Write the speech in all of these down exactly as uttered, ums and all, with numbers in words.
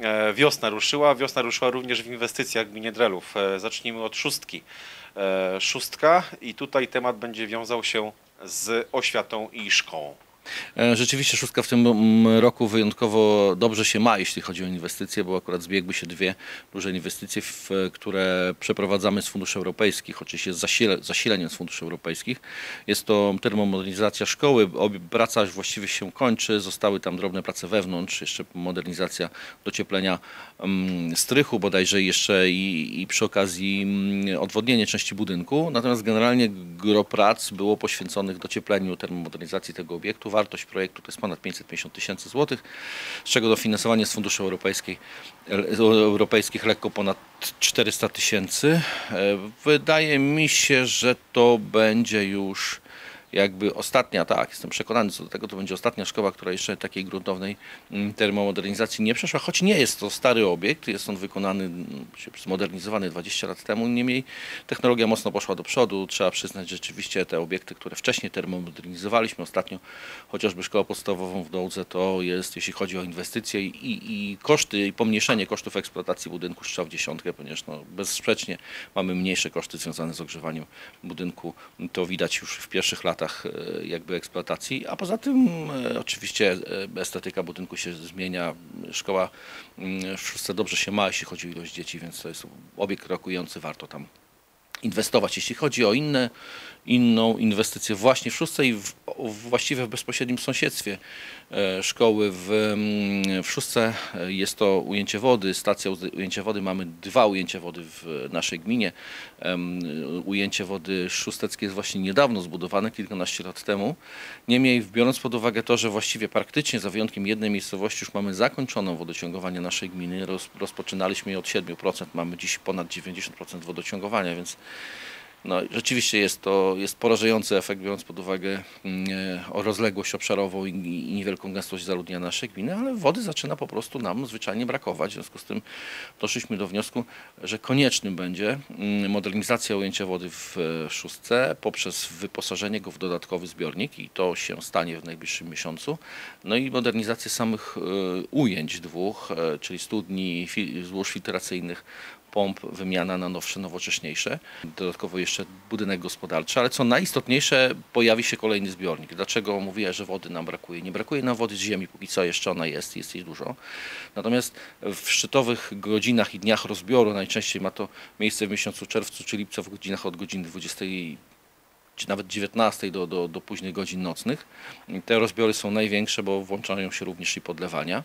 wiosna ruszyła. Wiosna ruszyła również w inwestycjach w gminie Drelów. Zacznijmy od szóstki. Szóstka i tutaj temat będzie wiązał się z oświatą i szkołą. Rzeczywiście szóstka w tym roku wyjątkowo dobrze się ma, jeśli chodzi o inwestycje, bo akurat zbiegły się dwie duże inwestycje, w, które przeprowadzamy z funduszy europejskich, oczywiście z zasile, zasileniem z funduszy europejskich. Jest to termomodernizacja szkoły, praca właściwie się kończy, zostały tam drobne prace wewnątrz, jeszcze modernizacja docieplenia um, strychu bodajże jeszcze i, i przy okazji um, odwodnienie części budynku. Natomiast generalnie gro prac było poświęconych dociepleniu, termomodernizacji tego obiektu. Wartość projektu to jest ponad pięćset pięćdziesiąt tysięcy złotych, z czego dofinansowanie z funduszy europejskich, europejskich lekko ponad czterysta tysięcy. Wydaje mi się, że to będzie już jakby ostatnia, tak, jestem przekonany co do tego, to będzie ostatnia szkoła, która jeszcze takiej gruntownej termomodernizacji nie przeszła, choć nie jest to stary obiekt, jest on wykonany, zmodernizowany dwadzieścia lat temu, niemniej technologia mocno poszła do przodu, trzeba przyznać, że rzeczywiście te obiekty, które wcześniej termomodernizowaliśmy, ostatnio chociażby szkołę podstawową w Dołdze, to jest, jeśli chodzi o inwestycje i, i koszty, i pomniejszenie kosztów eksploatacji budynku strzał w dziesiątkę, ponieważ no, bezsprzecznie mamy mniejsze koszty związane z ogrzewaniem budynku, to widać już w pierwszych latach jakby eksploatacji, a poza tym e, oczywiście estetyka budynku się zmienia. Szkoła w szóstce dobrze się ma, jeśli chodzi o ilość dzieci, więc to jest obiekt rokujący, warto tam inwestować. Jeśli chodzi o inne, inną inwestycję właśnie w szóstce i w, właściwie w bezpośrednim sąsiedztwie szkoły w, w szóstce jest to ujęcie wody, stacja ujęcia wody. Mamy dwa ujęcia wody w naszej gminie. Ujęcie wody szósteckie jest właśnie niedawno zbudowane, kilkanaście lat temu. Niemniej biorąc pod uwagę to, że właściwie praktycznie za wyjątkiem jednej miejscowości już mamy zakończoną wodociągowanie naszej gminy, roz, rozpoczynaliśmy je od siedmiu procent, mamy dziś ponad dziewięćdziesiąt procent wodociągowania, więc no, rzeczywiście jest to jest porażający efekt, biorąc pod uwagę o rozległość obszarową i, i niewielką gęstość zaludnienia naszej gminy, ale wody zaczyna po prostu nam zwyczajnie brakować. W związku z tym doszliśmy do wniosku, że koniecznym będzie modernizacja ujęcia wody w szóstce poprzez wyposażenie go w dodatkowy zbiornik i to się stanie w najbliższym miesiącu. No i modernizację samych ujęć dwóch, czyli studni, złóż filtracyjnych, pomp, wymiana na nowsze, nowocześniejsze. Dodatkowo jeszcze budynek gospodarczy, ale co najistotniejsze, pojawi się kolejny zbiornik. Dlaczego mówię, że wody nam brakuje? Nie brakuje nam wody z ziemi, póki co jeszcze ona jest, jest jej dużo. Natomiast w szczytowych godzinach i dniach rozbioru, najczęściej ma to miejsce w miesiącu czerwcu czy lipcu, w godzinach od godziny dwudziestej czy nawet dziewiętnastej do, do, do późnych godzin nocnych. Te rozbiory są największe, bo włączają się również i podlewania.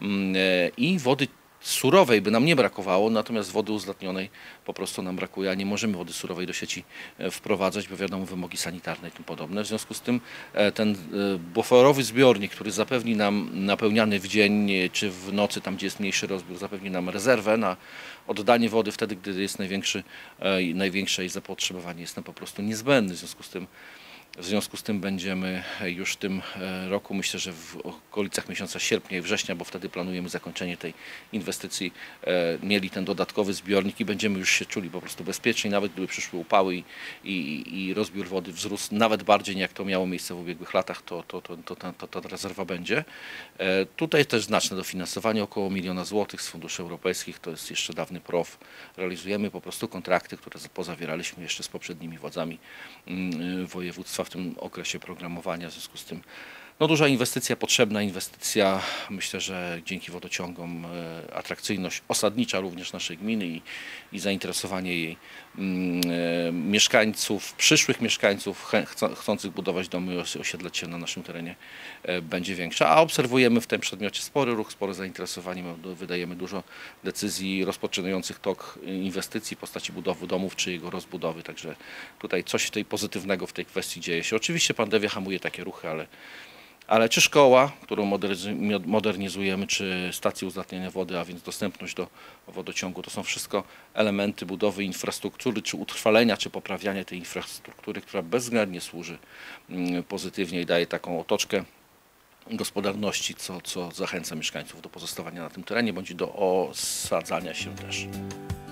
I wody surowej by nam nie brakowało, natomiast wody uzdatnionej po prostu nam brakuje, a nie możemy wody surowej do sieci wprowadzać, bo wiadomo, wymogi sanitarne i tym podobne. W związku z tym ten buforowy zbiornik, który zapewni nam napełniany w dzień czy w nocy, tam gdzie jest mniejszy rozbiór, zapewni nam rezerwę na oddanie wody wtedy, gdy jest największy, największe jej zapotrzebowanie, jest nam po prostu niezbędny. W związku z tym W związku z tym będziemy już w tym roku, myślę, że w okolicach miesiąca sierpnia i września, bo wtedy planujemy zakończenie tej inwestycji, mieli ten dodatkowy zbiornik i będziemy już się czuli po prostu bezpieczniej, nawet gdyby przyszły upały i, i, i rozbiór wody wzrósł nawet bardziej, jak to miało miejsce w ubiegłych latach, to, to, to, to, to, to ta rezerwa będzie. Tutaj też znaczne dofinansowanie, około miliona złotych z funduszy europejskich, to jest jeszcze dawny P R O W. Realizujemy po prostu kontrakty, które pozawieraliśmy jeszcze z poprzednimi władzami województwa w tym okresie programowania, w związku z tym no, duża inwestycja, potrzebna inwestycja, myślę, że dzięki wodociągom e, atrakcyjność osadnicza również naszej gminy i, i zainteresowanie jej e, mieszkańców, przyszłych mieszkańców chę, chcących budować domy, osiedlać się na naszym terenie e, będzie większa, a obserwujemy w tym przedmiocie spory ruch, spore zainteresowanie, wydajemy dużo decyzji rozpoczynających tok inwestycji w postaci budowy domów czy jego rozbudowy, także tutaj coś tej pozytywnego w tej kwestii dzieje się. Oczywiście pandemia hamuje takie ruchy, ale Ale czy szkoła, którą modernizujemy, czy stacje uzdatniania wody, a więc dostępność do wodociągu, to są wszystko elementy budowy infrastruktury, czy utrwalenia, czy poprawiania tej infrastruktury, która bezwzględnie służy pozytywnie i daje taką otoczkę gospodarności, co, co zachęca mieszkańców do pozostawania na tym terenie, bądź do osadzania się też.